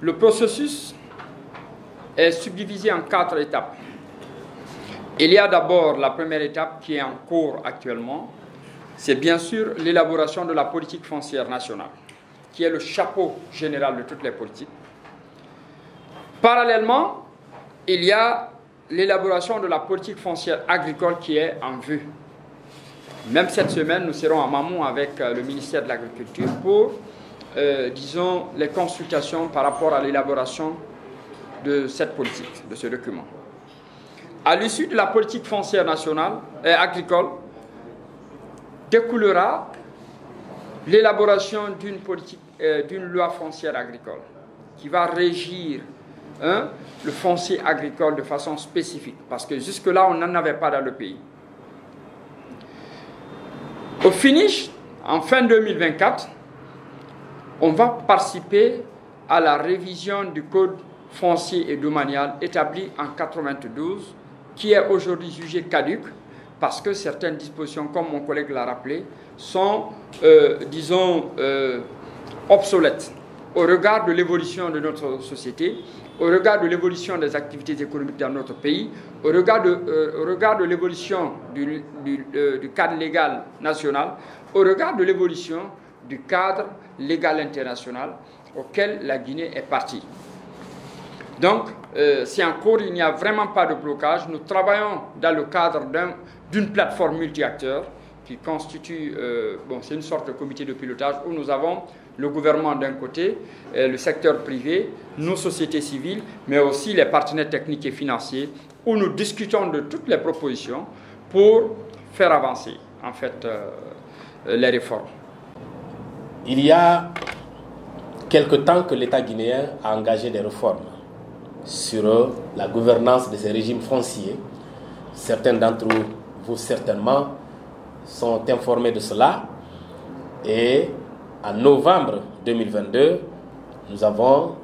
Le processus est subdivisé en 4 étapes. Il y a d'abord la première étape qui est en cours actuellement. C'est bien sûr l'élaboration de la politique foncière nationale, qui est le chapeau général de toutes les politiques. Parallèlement, il y a l'élaboration de la politique foncière agricole qui est en vue. Même cette semaine, nous serons à Mamou avec le ministère de l'Agriculture pour, disons, les consultations par rapport à l'élaboration de cette politique, de ce document. À l'issue de la politique foncière nationale et agricole, découlera l'élaboration d'une loi foncière agricole qui va régir le foncier agricole de façon spécifique, parce que jusque-là, on n'en avait pas dans le pays. Au finish, en fin 2024, on va participer à la révision du code foncier et domanial établi en 1992, qui est aujourd'hui jugé caduc, parce que certaines dispositions, comme mon collègue l'a rappelé, sont, disons, obsolètes au regard de l'évolution de notre société, au regard de l'évolution des activités économiques dans notre pays, au regard de l'évolution du cadre légal national, au regard de l'évolution du cadre légal international auquel la Guinée est partie. Donc, c'est en cours, il n'y a vraiment pas de blocage. Nous travaillons dans le cadre d'une plateforme multi-acteurs qui constitue, c'est une sorte de comité de pilotage où nous avons le gouvernement d'un côté, le secteur privé, nos sociétés civiles, mais aussi les partenaires techniques et financiers, où nous discutons de toutes les propositions pour faire avancer, en fait, les réformes. Il y a quelque temps que l'État guinéen a engagé des réformes sur la gouvernance de ces régimes fonciers. Certains d'entre vous, certainement, sont informés de cela. Et en novembre 2022, nous avons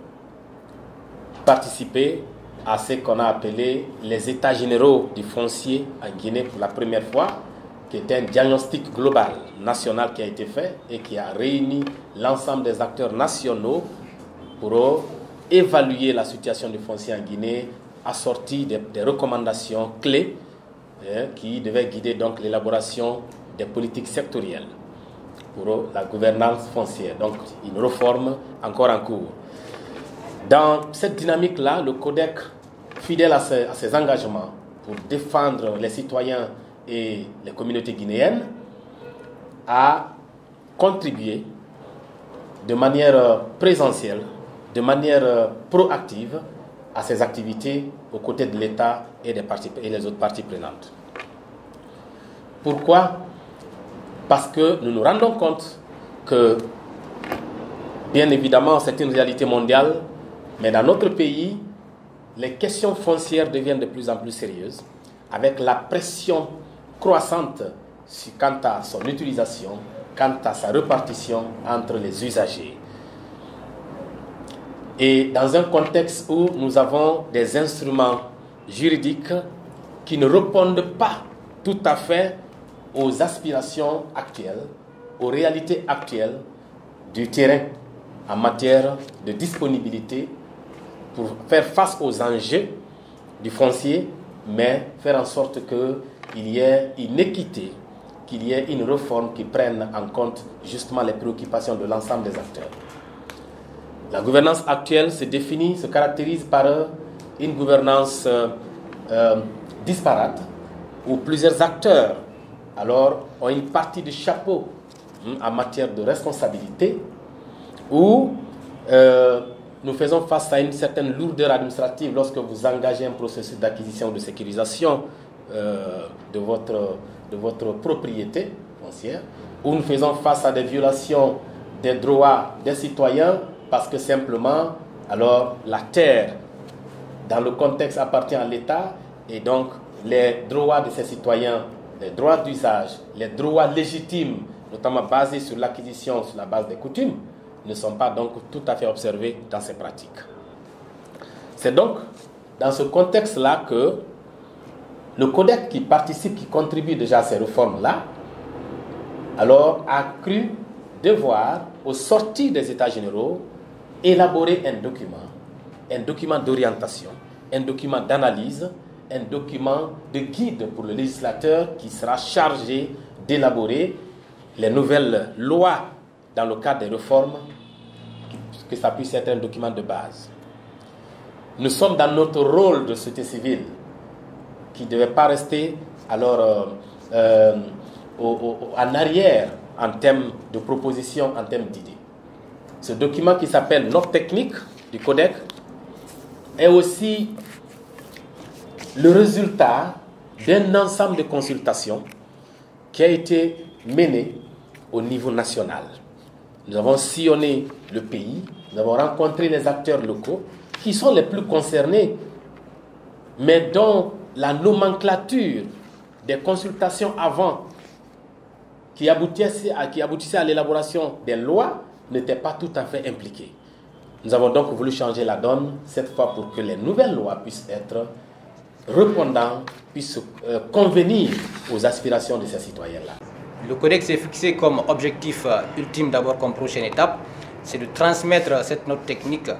participé à ce qu'on a appelé les États généraux du foncier en Guinée pour la première fois, qui était un diagnostic global, national qui a été fait et qui a réuni l'ensemble des acteurs nationaux pour évaluer la situation du foncier en Guinée, assorti des recommandations clés qui devaient guider donc l'élaboration des politiques sectorielles pour la gouvernance foncière. Donc une réforme encore en cours. Dans cette dynamique-là, le CODEC, fidèle à ses engagements pour défendre les citoyens et les communautés guinéennes, a contribué de manière présentielle, de manière proactive à ces activités aux côtés de l'État et les autres parties prenantes. Pourquoi ? Parce que nous nous rendons compte que, bien évidemment, c'est une réalité mondiale, mais dans notre pays, les questions foncières deviennent de plus en plus sérieuses, avec la pression croissante quant à son utilisation, quant à sa répartition entre les usagers. Et dans un contexte où nous avons des instruments juridiques qui ne répondent pas tout à fait aux aspirations actuelles, aux réalités actuelles du terrain en matière de disponibilité pour faire face aux enjeux du foncier, mais faire en sorte qu'il y ait une équité, qu'il y ait une réforme qui prenne en compte justement les préoccupations de l'ensemble des acteurs. La gouvernance actuelle se caractérise par une gouvernance disparate, où plusieurs acteurs alors ont une partie du chapeau en matière de responsabilité, où nous faisons face à une certaine lourdeur administrative lorsque vous engagez un processus d'acquisition ou de sécurisation de votre propriété foncière, où nous faisons face à des violations des droits des citoyens, parce que simplement, alors, la terre, dans le contexte, appartient à l'État, et donc les droits de ces citoyens, les droits d'usage, les droits légitimes, notamment basés sur l'acquisition, sur la base des coutumes, ne sont pas donc tout à fait observés dans ces pratiques. C'est donc dans ce contexte-là que le CODEC qui participe, qui contribue déjà à ces réformes-là, alors a cru devoir, au sortir des États généraux, élaborer un document d'orientation, un document d'analyse, un document de guide pour le législateur qui sera chargé d'élaborer les nouvelles lois dans le cadre des réformes, que ça puisse être un document de base. Nous sommes dans notre rôle de société civile qui ne devait pas rester alors en arrière en termes de propositions, en termes d'idées. Ce document qui s'appelle Note technique du Codec est aussi le résultat d'un ensemble de consultations qui a été mené au niveau national. Nous avons sillonné le pays, nous avons rencontré les acteurs locaux qui sont les plus concernés, mais dont la nomenclature des consultations avant qui aboutissaient à l'élaboration des lois n'était pas tout à fait impliquée. Nous avons donc voulu changer la donne, cette fois pour que les nouvelles lois puissent être répondantes, puissent convenir aux aspirations de ces citoyens-là. Le Codex s'est fixé comme objectif ultime, d'abord comme prochaine étape, c'est de transmettre cette note technique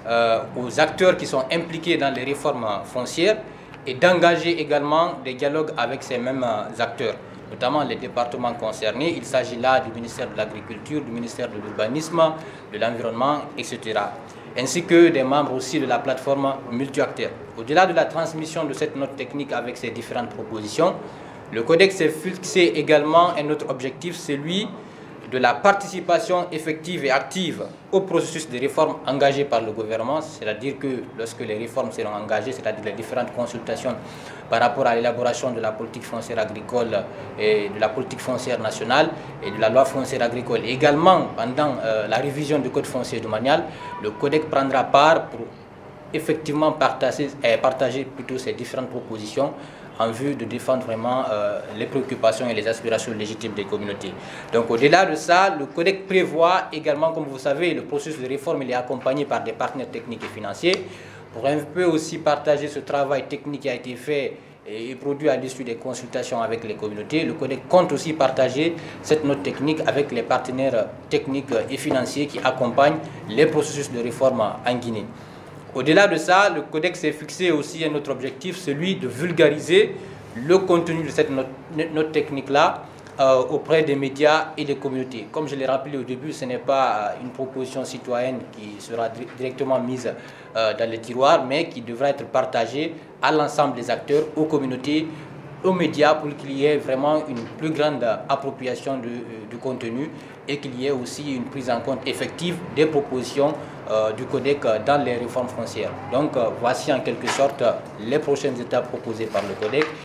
aux acteurs qui sont impliqués dans les réformes foncières et d'engager également des dialogues avec ces mêmes acteurs, notamment les départements concernés. Il s'agit là du ministère de l'Agriculture, du ministère de l'Urbanisme, de l'Environnement, etc. Ainsi que des membres aussi de la plateforme multi-acteurs. Au-delà de la transmission de cette note technique avec ces différentes propositions, le Codex s'est fixé également un autre objectif, celui de la participation effective et active au processus de réforme engagé par le gouvernement, c'est-à-dire que lorsque les réformes seront engagées, c'est-à-dire les différentes consultations par rapport à l'élaboration de la politique foncière agricole et de la politique foncière nationale et de la loi foncière agricole. Et également, pendant la révision du code foncier domanial, le Codex prendra part pour effectivement partager ces différentes propositions en vue de défendre vraiment les préoccupations et les aspirations légitimes des communautés. Donc au-delà de ça, le Codex prévoit également, comme vous savez, le processus de réforme il est accompagné par des partenaires techniques et financiers pour un peu aussi partager ce travail technique qui a été fait et produit à l'issue des consultations avec les communautés. Le Codex compte aussi partager cette note technique avec les partenaires techniques et financiers qui accompagnent les processus de réforme en Guinée. Au-delà de ça, le Codex s'est fixé aussi un autre objectif, celui de vulgariser le contenu de cette note technique-là auprès des médias et des communautés. Comme je l'ai rappelé au début, ce n'est pas une proposition citoyenne qui sera directement mise dans les tiroirs, mais qui devra être partagée à l'ensemble des acteurs, aux communautés, aux médias, pour qu'il y ait vraiment une plus grande appropriation du contenu et qu'il y ait aussi une prise en compte effective des propositions du Codex dans les réformes foncières. Donc voici en quelque sorte les prochaines étapes proposées par le Codex.